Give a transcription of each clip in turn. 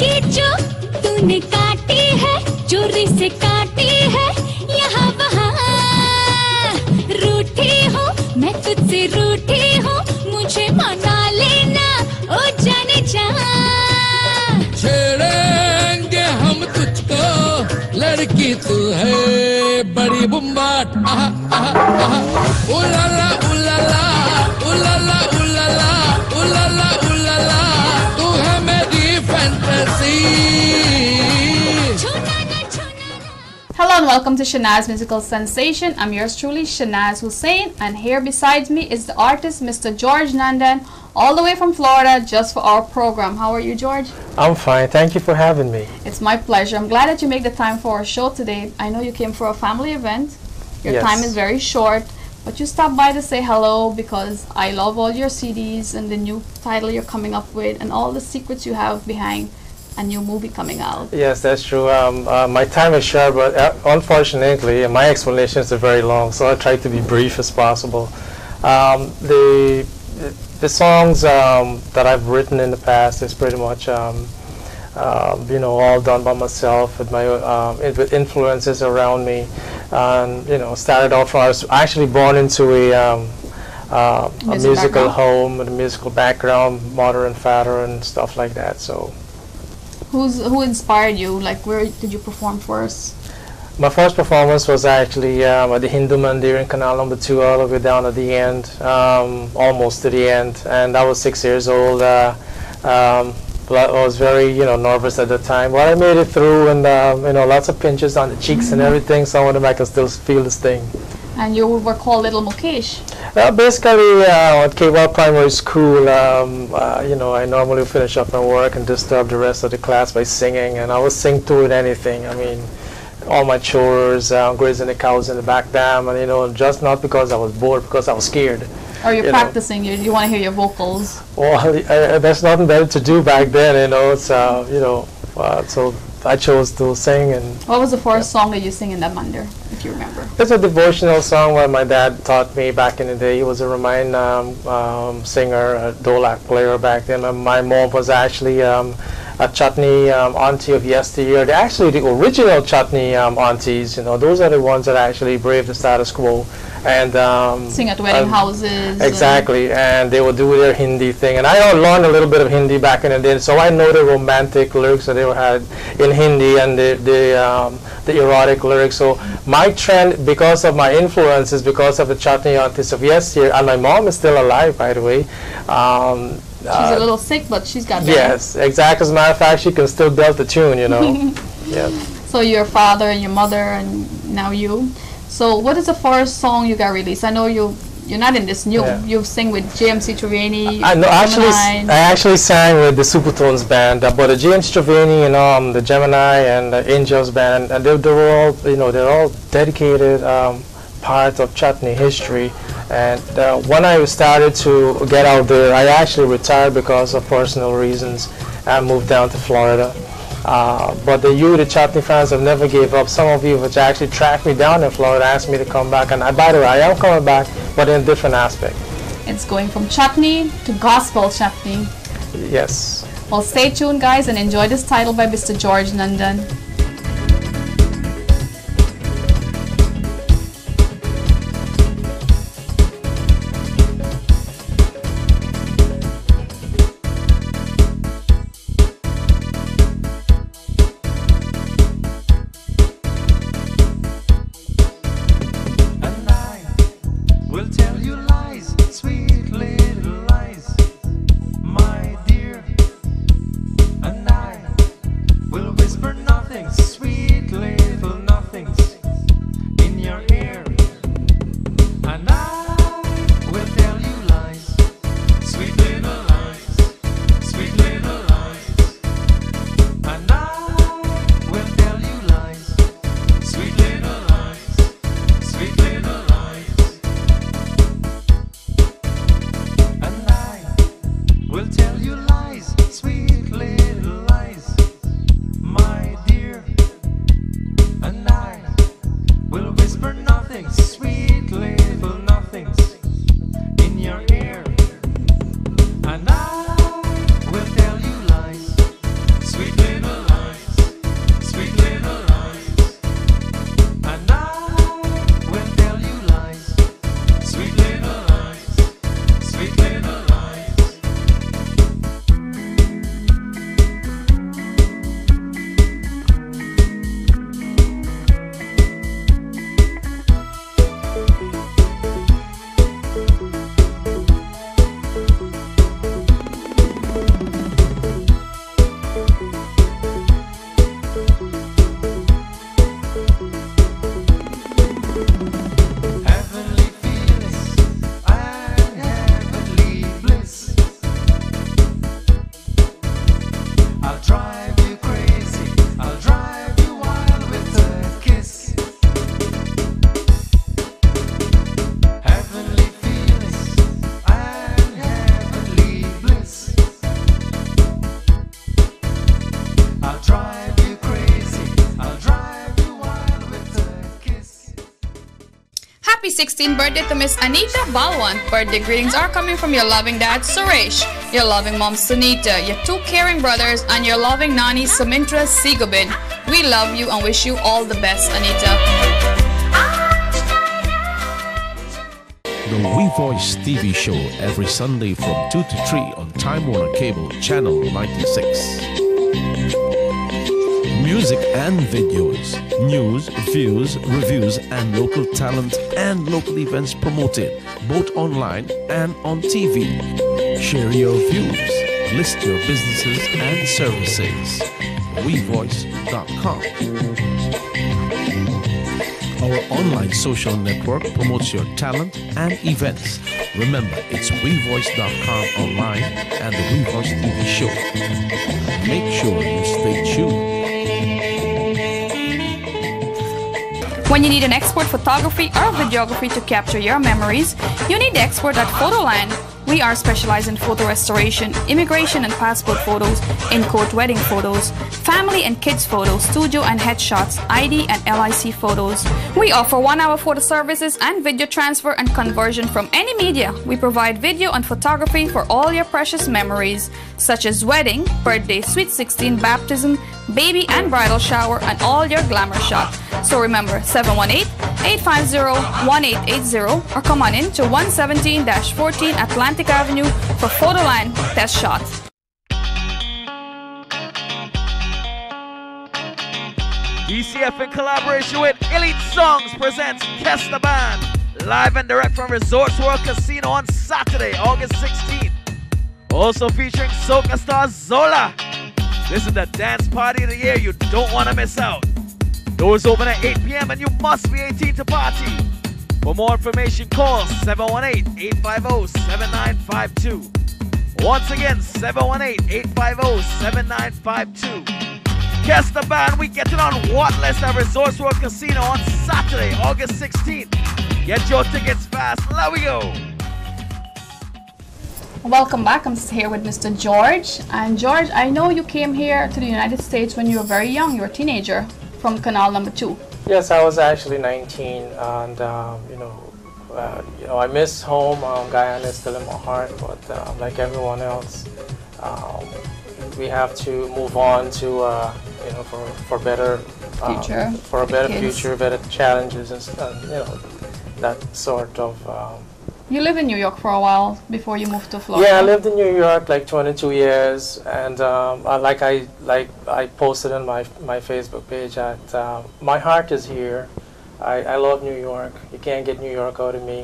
की जो तूने काटी है, चोरी से काटी है, यहाँ वहाँ रूठी हूँ, मैं तुझसे रूठी हूँ, मुझे मना लेना ओ जाने जा। छेड़ेंगे हम तुझको, लड़की तू है बड़ी बुम्बाट। आहा आहा आहा, उलाला उलाला उलाला उलाला उलाला उलाला, तू है मेरी fantasy. Hello and welcome to Shanaz Musical Sensation. I'm yours truly, Shanaz Hussain, and here beside me is the artist Mr. George Nandan, all the way from Florida just for our program. How are you, George? I'm fine. Thank you for having me. It's my pleasure. I'm glad that you make the time for our show today. I know you came for a family event. Your Yes. time is very short, but you stopped by to say hello because I love all your CDs and the new title you're coming up with and all the secrets you have behind a new movie coming out. Yes, that's true. My time is short, but unfortunately, my explanations are very long, so I'll try to be brief as possible. The songs that I've written in the past is pretty much, all done by myself with my with influences around me, and started off. I was actually born into a musical home, with a musical background, mother and father, and stuff like that. So. Who inspired you? Like, where did you perform first? My first performance was actually at the Hindu Mandir in Canal number 2, all the way down at the end, almost to the end, and I was 6 years old. I was very, nervous at the time, but I made it through, and lots of pinches on the cheeks and everything. Some of them I can still feel the sting. And you were called Little Mukesh. Basically, at K-Well Primary School, I normally finish up my work and disturb the rest of the class by singing, and I would sing to it anything. I mean, all my chores, grazing the cows in the back dam, and just not because I was bored, because I was scared. Or you're practicing, you want to hear your vocals. Well, there's nothing better to do back then, so I chose to sing. And what was the first song that you sang in that mandir, if you remember? It's a devotional song that my dad taught me back in the day. He was a Ramayan singer, a dholak player back then. My mom was actually a chutney auntie of yesteryear. They're actually the original chutney aunties. Those are the ones that actually braved the status quo and sing at wedding houses. Exactly, and they would do their Hindi thing. And I learned a little bit of Hindi back in the day, so I know the romantic lyrics that they had in Hindi and the erotic lyrics. So my trend, because of my influences, because of the chutney aunties of yesteryear, and my mom is still alive, by the way. She's a little sick, but she's got better. Yes, exactly. As a matter of fact, she can still belt the tune, Yeah. So your father and your mother and now you. So what is the first song you got released? I know you're not in this new. Yeah. You sing with JMC Triveni. I actually sang with the Supertones band, but the James Triveni and the Gemini and the Angels band, and they were all they're all dedicated part of chutney history. And when I started to get out there, I actually retired because of personal reasons. I moved down to Florida. But the chutney fans have never gave up. Some of you have actually tracked me down in Florida, asked me to come back. And by the way, I am coming back, but in a different aspect. It's going from chutney to gospel chutney. Yes. Well, stay tuned, guys, and enjoy this title by Mr. George Nandan. Will tell you lies, sweet little lies, my dear. And I will whisper nothing 16th birthday to Miss Anita Balwan. Birthday greetings are coming from your loving dad, Suresh, your loving mom, Sunita, your two caring brothers, and your loving nanny, Sumintra Sigobin. We love you and wish you all the best, Anita. The We Voice TV show every Sunday from 2 to 3 on Time Warner Cable, Channel 96. Music and videos, news, views, reviews, and local talent and local events promoted, both online and on TV. Share your views, list your businesses and services. WeVoice.com. Our online social network promotes your talent and events. Remember, it's WeVoice.com online and the WeVoice TV show. Make sure you stay tuned. When you need an export photography or videography to capture your memories, you need the expert at Photoland. We are specialized in photo restoration, immigration and passport photos, in-court wedding photos, family and kids photos, studio and headshots, ID and LIC photos. We offer 1-hour photo services and video transfer and conversion from any media. We provide video and photography for all your precious memories, such as wedding, birthday, sweet 16, baptism, baby and bridal shower, and all your glamour shots. So remember, 718-850-1880 or come on in to 117-14 Atlantic Avenue for Photoline Test Shot. DCF in collaboration with Elite Songs presents Kesta Band live and direct from Resorts World Casino on Saturday, August 16th. Also featuring soca star Zola. This is the dance party of the year you don't want to miss out. Doors open at 8 p.m. and you must be 18 to party. For more information, call 718-850-7952. Once again, 718-850-7952. Guess the band, we get it on what list at Resorts World Casino on Saturday, August 16th. Get your tickets fast. Let we go. Welcome back. I'm here with Mr. George. And George, I know you came here to the United States when you were very young. You were a teenager from Canal Number 2. Yes, I was actually 19, and I miss home. Guyana is still in my heart, but like everyone else, we have to move on to for better Future. for a better Kids. future, better challenges, and that sort of. You lived in New York for a while before you moved to Florida. Yeah, I lived in New York like 22 years, and I posted on my Facebook page that my heart is here. I love New York. You can't get New York out of me.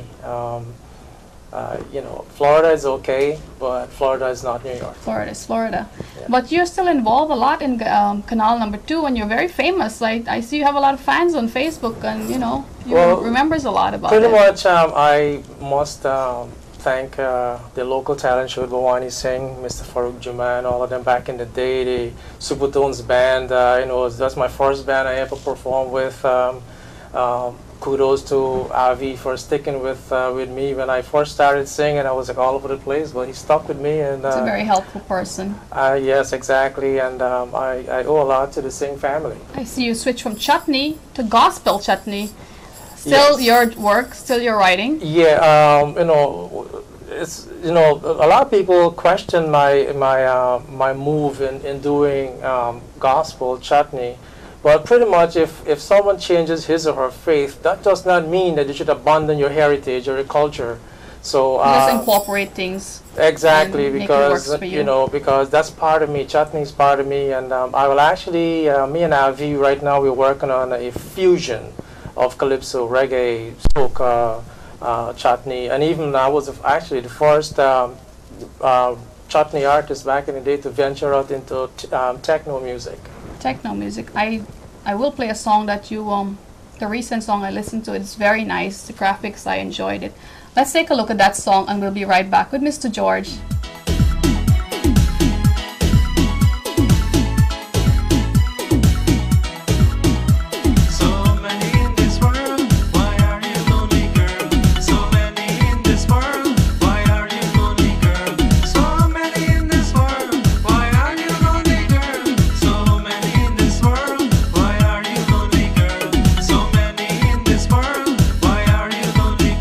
Florida is okay, but Florida is not New York. Florida is Florida. Yeah. But you're still involved a lot in Canal Number 2, and you're very famous. Like, I see you have a lot of fans on Facebook, and you remembers a lot about it. Pretty much, I must thank the local talent show, Bhavani Singh, Mr. Farouk Juman, all of them back in the day. The Supertones band, that's my first band I ever performed with. Kudos to Avi for sticking with me when I first started singing. I was like all over the place, but he stuck with me. And He's a very helpful person. Yes, exactly, and I owe a lot to the Singh family. I see you switch from chutney to gospel chutney. Still your work, still your writing. Yeah, it's a lot of people question my move in doing gospel chutney. But pretty much if someone changes his or her faith, that does not mean that you should abandon your heritage or your culture. So just incorporate things. Exactly, because because that's part of me. Chutney is part of me, and I will actually me and Avi right now we're working on a fusion of calypso, reggae, soca, chutney, and even I was actually the first chutney artist back in the day to venture out into techno music. Techno music. I will play a song that you the recent song I listened to. It's very nice. The graphics, I enjoyed it. Let's take a look at that song and we'll be right back with Mr. George. So many in this world, why are you lonely, girl?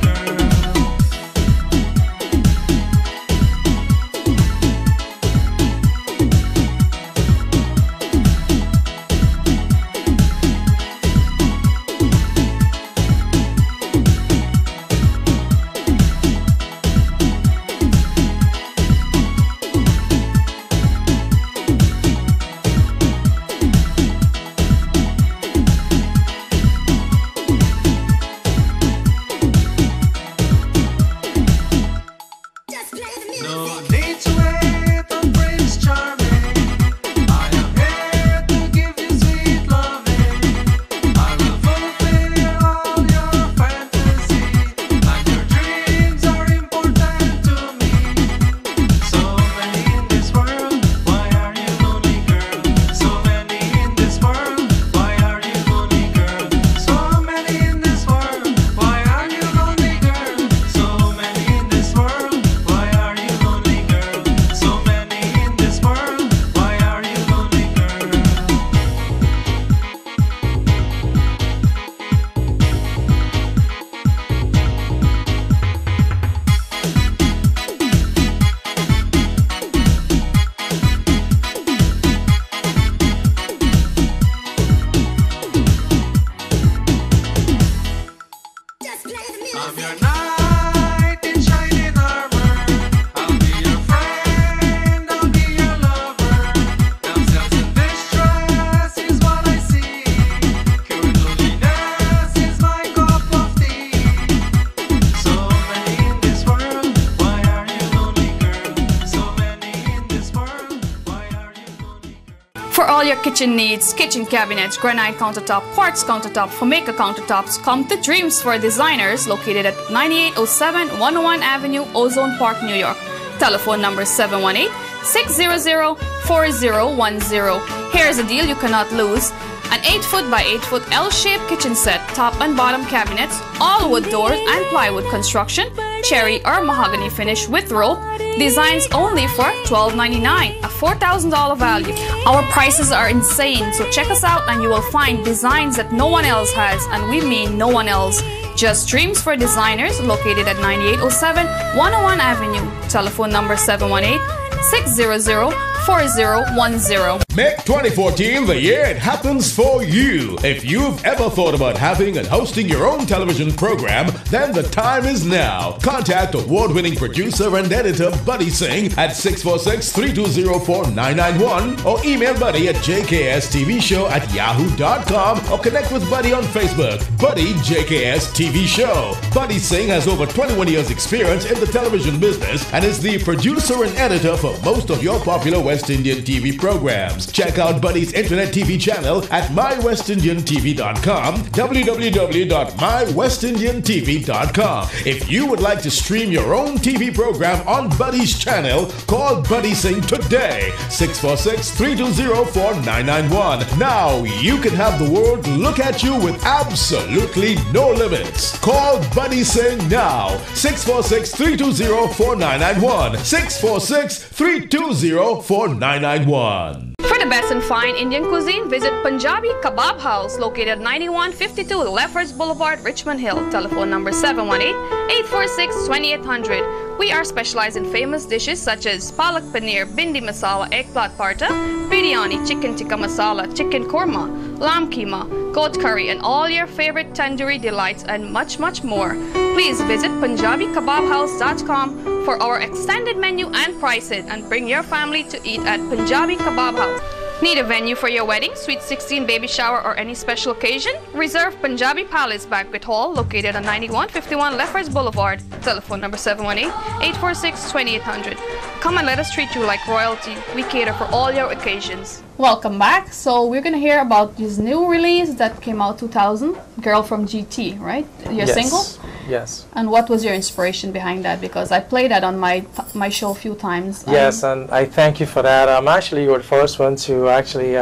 all your kitchen needs, kitchen cabinets, granite countertop, quartz countertop, Formica countertops, come to Dreams for Designers, located at 9807 101 Avenue, Ozone Park, New York. Telephone number 718-600-4010. Here's a deal you cannot lose. An 8-foot by 8-foot L-shaped kitchen set, top and bottom cabinets, all wood doors and plywood construction, cherry or mahogany finish with rope, designs only for $12.99, a $4,000 value. Our prices are insane, so check us out and you will find designs that no one else has, and we mean no one else. Just Dreams for Designers, located at 9807 101 Avenue. Telephone number 718-600-4010. Make 2014 the year it happens for you. If you've ever thought about having and hosting your own television program, then the time is now. Contact award-winning producer and editor Buddy Singh at 646-320-4991 or email Buddy at jkstvshow@yahoo.com or connect with Buddy on Facebook, Buddy JKS TV Show. Buddy Singh has over 21 years experience in the television business and is the producer and editor for most of your popular West Indian TV programs. Check out Buddy's internet TV channel at mywestindiantv.com, www.mywestindiantv.com. If you would like to stream your own TV program on Buddy's channel, call Buddy Singh today, 646-320-4991. Now you can have the world look at you with absolutely no limits. Call Buddy Singh now, 646-320-4991, 646-320-4991. For the best in fine Indian cuisine, visit Punjabi Kebab House, located at 9152 Lefferts Boulevard, Richmond Hill. Telephone number 718-846-2800. We are specialized in famous dishes such as palak paneer, bindi masala, eggplant parta, biryani, chicken tikka masala, chicken korma, lamb keema, goat curry, and all your favorite tandoori delights and much, much more. Please visit punjabikebabhouse.com for our extended menu and prices, and bring your family to eat at Punjabi Kebab House. Need a venue for your wedding, sweet 16, baby shower, or any special occasion? Reserve Punjabi Palace Banquet Hall, located on 9151 Lefferts Boulevard. Telephone number 718-846-2800. Come and let us treat you like royalty. We cater for all your occasions. Welcome back. So we're going to hear about this new release that came out 2000, Girl from GT, right? Your single? Yes. And what was your inspiration behind that? Because I played that on my show a few times. Yes, and I thank you for that. Actually, you were the first one to actually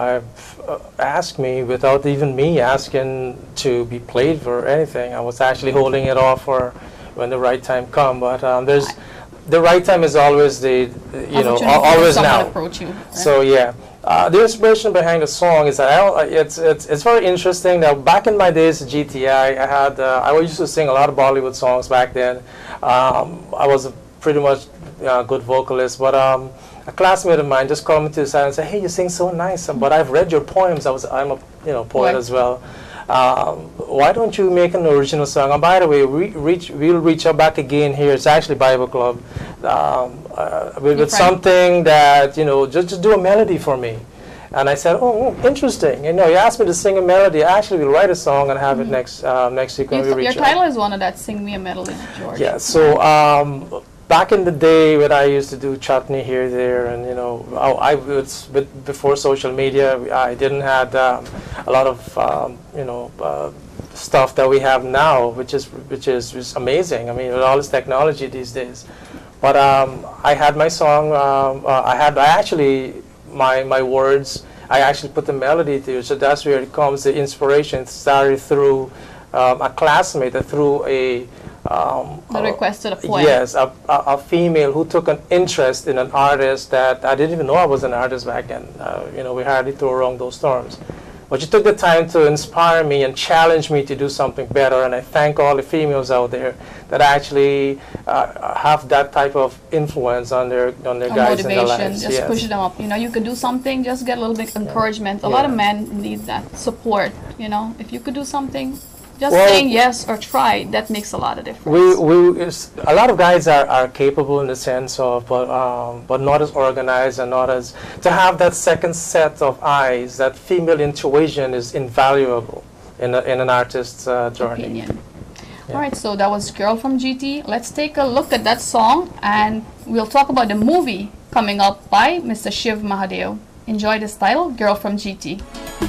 ask me without even me asking to be played for anything. I was actually holding it off for when the right time come. But the right time is always always now. Approach you, right? So yeah. The inspiration behind the song is that it's very interesting. Now, back in my days at GTI, I used to sing a lot of Bollywood songs back then. I was a pretty much good vocalist, but a classmate of mine just called me to the side and said, "Hey, you sing so nice, but I've read your poems. I'm a poet as well. Why don't you make an original song?" And by the way, we'll reach out back again here. It's actually Bible Club. With something that, just do a melody for me. And I said, oh, interesting. You asked me to sing a melody. Actually, we'll write a song and have it next week when we reach out. Your title is one of that, Sing Me a Melody, George. Yeah, so back in the day when I used to do chutney here, there, and before social media, I didn't have a lot of stuff that we have now, which is amazing. I mean, with all this technology these days. But I had my song. My words. I actually put the melody to it. So that's where it comes. The inspiration started through a classmate, through a requested a poem. Yes, a female who took an interest in an artist that I didn't even know I was an artist back then. We hardly threw around those terms. But she took the time to inspire me and challenge me to do something better. And I thank all the females out there that actually have that type of influence on their guys in their lives. Just push them up. You could do something, just get a little bit of encouragement. A lot of men need that support. If you could do something, just saying yes or try, that makes a lot of difference. A lot of guys are capable in the sense of, but not as organized and not as, to have that second set of eyes, that female intuition is invaluable in an artist's journey. Opinion. Yeah. All right, so that was Girl from GT. Let's take a look at that song, and we'll talk about the movie coming up by Mr. Shiv Mahadev. Enjoy the style, Girl from GT.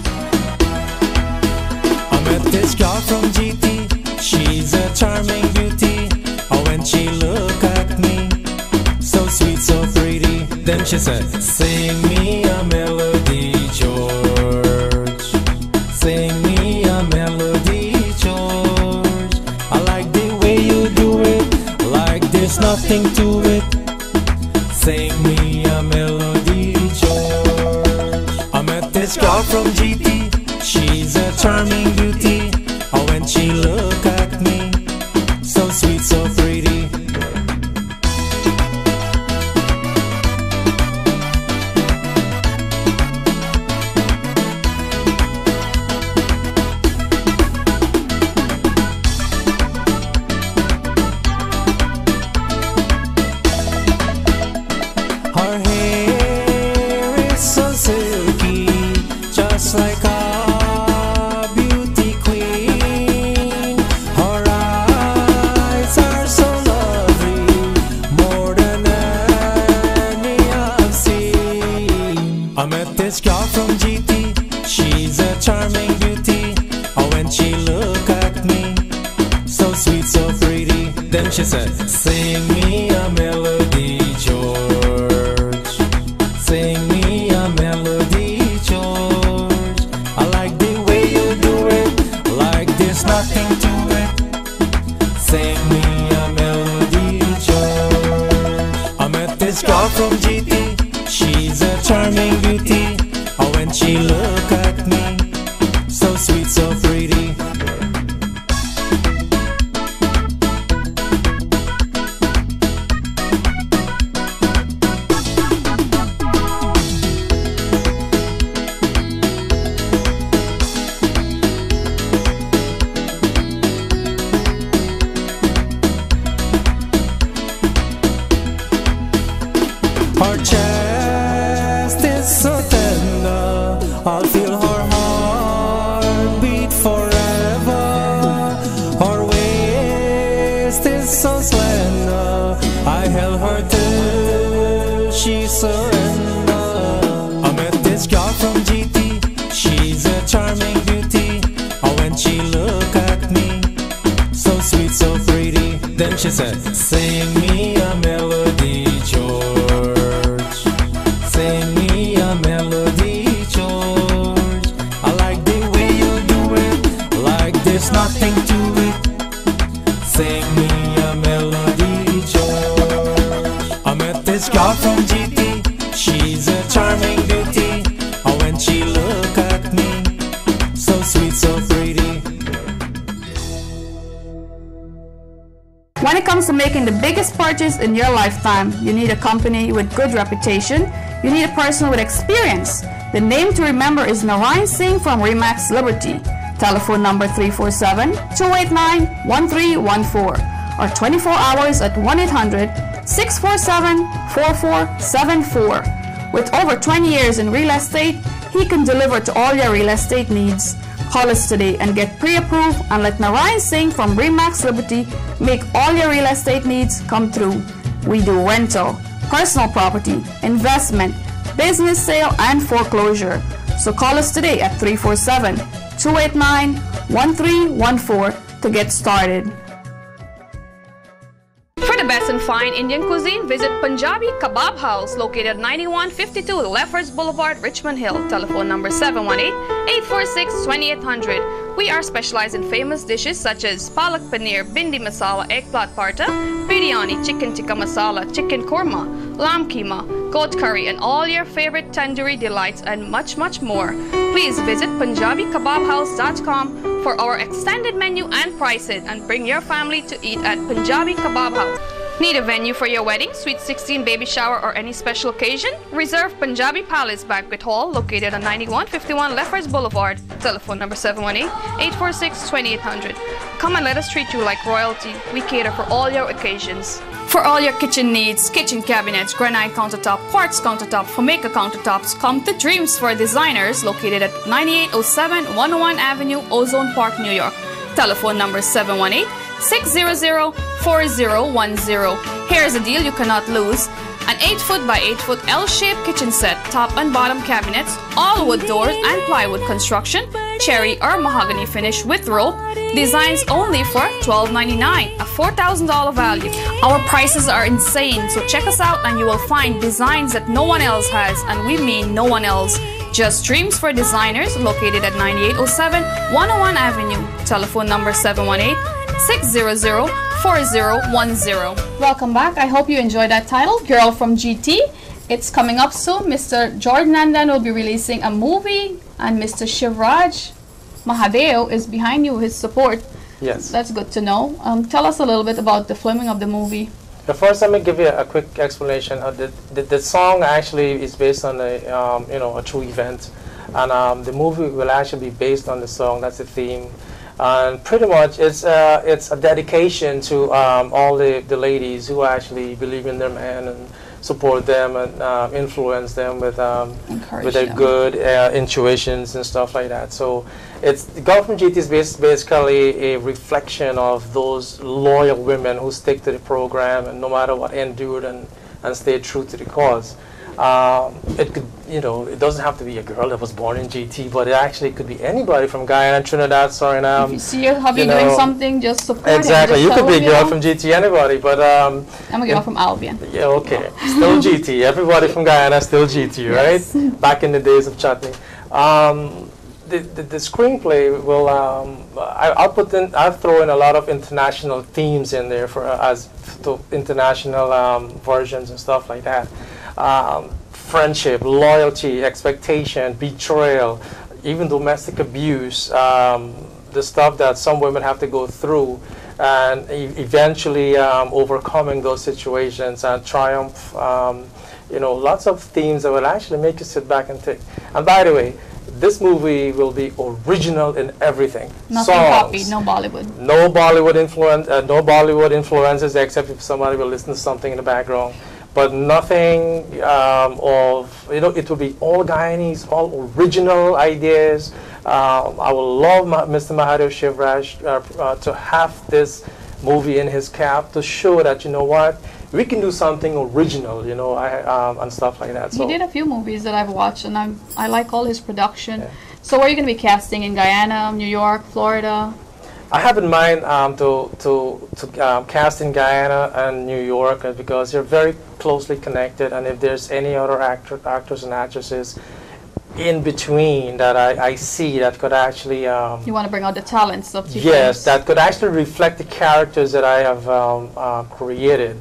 I met this girl from GT, she's a charming beauty. Oh, when she look at me, so sweet, so pretty. Then she said, sing me a melody, George. Sing me a melody, George. I like the way you do it, like there's nothing to it. Sing me a melody, George. I met this girl from GT, she's a charming beauty. Oh, when she look at me, so sweet, so pretty. Her hair is so silky, just like a beauty queen. Her eyes are so lovely, more than any I've seen. I met this girl from GT, she's a charming beauty. Oh, when she look at me, so sweet, so pretty. Then she said, sing me a melody, George. Sing me a melody, George. I like the way you do it, like there's nothing to it. Sing me a melody, George. I met this girl from GT, she's a charming beauty. Oh, when she look at me, so sweet, so pretty. Her chest is so tender, I'll feel her heart beat forever. Her waist is so slender, I held her till she surrendered. I met this girl from GT, she's a charming beauty. Oh, when she look at me, so sweet, so pretty. Then she said, sing me a melody, George. Sing me a melody, George. I like the way you do it, like there's nothing to it. Sing me a melody, George. I met this girl from GT, she's a charming beauty. Oh, when she look at me, so sweet, so pretty. When it comes to making the biggest purchase in your lifetime, you need a company with good reputation. You need a person with experience. The name to remember is Narayan Singh from Remax Liberty. Telephone number 347-289-1314 or 24 hours at 1-800-647-4474. With over 20 years in real estate, he can deliver to all your real estate needs. Call us today and get pre-approved and let Narayan Singh from Remax Liberty make all your real estate needs come true. We do rental, personal property, investment, business sale, and foreclosure. So call us today at 347-289-1314 to get started. For the best in fine Indian cuisine, visit Punjabi Kebab House, located at 9152 Lefferts Boulevard, Richmond Hill. Telephone number 718-846-2800. We are specialized in famous dishes such as palak paneer, bindi masala, eggplant parta, biryani, chicken tikka masala, chicken korma, lamb keema, goat curry, and all your favorite tandoori delights and much more. Please visit punjabikebabhouse.com for our extended menu and pricing, and bring your family to eat at Punjabi Kebab House. Need a venue for your wedding, sweet 16, baby shower, or any special occasion? Reserve Punjabi Palace Banquet Hall, located on 9151 Lefferts Boulevard. Telephone number 718-846-2800. Come and let us treat you like royalty. We cater for all your occasions. For all your kitchen needs, kitchen cabinets, granite countertop, quartz countertop, Formica countertops, come to Dreams for Designers, located at 9807 101 Avenue, Ozone Park, New York. Telephone number 718-600-4010. Here's a deal you cannot lose. An 8-foot by 8-foot L-shaped kitchen set, top and bottom cabinets, all wood doors and plywood construction, cherry or mahogany finish with rope, designs only for $12.99, a $4,000 value. Our prices are insane, so check us out and you will find designs that no one else has, and we mean no one else. Just Dreams for Designers, located at 9807 101 Avenue. Telephone number 718-600-4010. Welcome back. I hope you enjoyed that title, Girl from GT. It's coming up soon. Mr. George Nandan will be releasing a movie, and Mr. Shivraj Mahadeo is behind you, his support. Yes. That's good to know. Tell us a little bit about the filming of the movie. First, let me give you a quick explanation. The song actually is based on a a true event, and the movie will actually be based on the song. That's the theme, and pretty much it's a dedication to all the ladies who actually believe in their man and support them and influence them with their good intuitions and stuff like that. So it's the Girl from GT is basically a reflection of those loyal women who stick to the program and no matter what endured and stay true to the cause. It could, it doesn't have to be a girl that was born in GT, but it actually could be anybody from Guyana, Trinidad, Suriname. If you see your hubby doing something, just support exactly. him. You could be a girl from GT, anybody, but I'm a girl from Albion. Yeah, okay. Still GT. Everybody from Guyana still GT, yes. Right? Back in the days of chutney. The screenplay will I'll throw in a lot of international themes in there for international versions and stuff like that. Friendship, loyalty, expectation, betrayal, even domestic abuse, the stuff that some women have to go through, and eventually overcoming those situations and triumph. Lots of themes that will actually make you sit back and think. And by the way, this movie will be original in everything. Nothing copied, no Bollywood. No Bollywood influences, except if somebody will listen to something in the background. But nothing it will be all Guyanese, all original ideas. I would love Mr. Mahadev Shivraj to have this movie in his cap to show that, we can do something original, and stuff like that. So he did a few movies that I've watched, and I like all his production. Yeah. So where are you going to be casting? In Guyana, New York, Florida? I have in mind to cast in Guyana and New York because they're very closely connected, and if there's any other actors and actresses in between that I see that could actually you want to bring out the talents of the yes, that could actually reflect the characters that I have created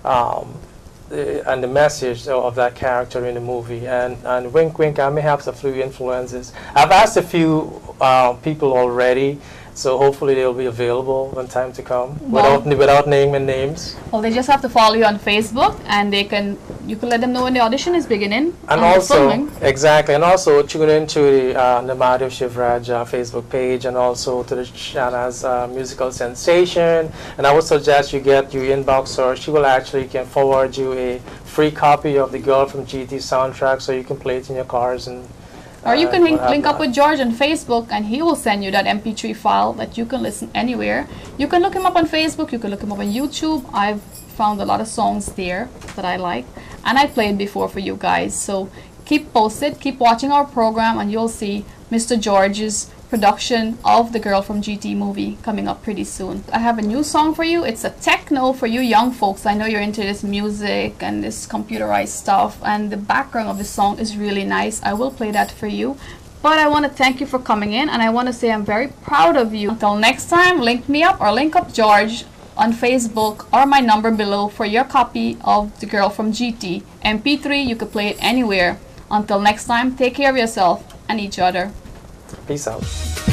and the message of that character in the movie, and wink wink, I may have a few influences. I've asked a few people already, so hopefully they'll be available when time to come, without naming names. Well, they just have to follow you on Facebook, and you can let them know when the audition is beginning. And also, exactly, and also tune into the Mahadev Shivraj Facebook page, and also to the Shanaz musical sensation. And I would suggest you get your inbox, or she will actually can forward you a free copy of the Girl from GT soundtrack, so you can play it in your cars and. Or you can link up with George on Facebook, and he will send you that MP3 file that you can listen anywhere. You can look him up on Facebook, you can look him up on YouTube. I've found a lot of songs there that I like, and I played before for you guys. So keep posted, keep watching our program, and you'll see Mr. George's production of the Girl from GT movie coming up pretty soon. I have a new song for you. It's a techno for you young folks. I know you're into this music and this computerized stuff, and the background of the song is really nice. I will play that for you. But I want to thank you for coming in, and I want to say I'm very proud of you. Until next time, link me up or link up George on Facebook or my number below for your copy of The Girl from GT. MP3, you could play it anywhere. Until next time, take care of yourself and each other. Peace out.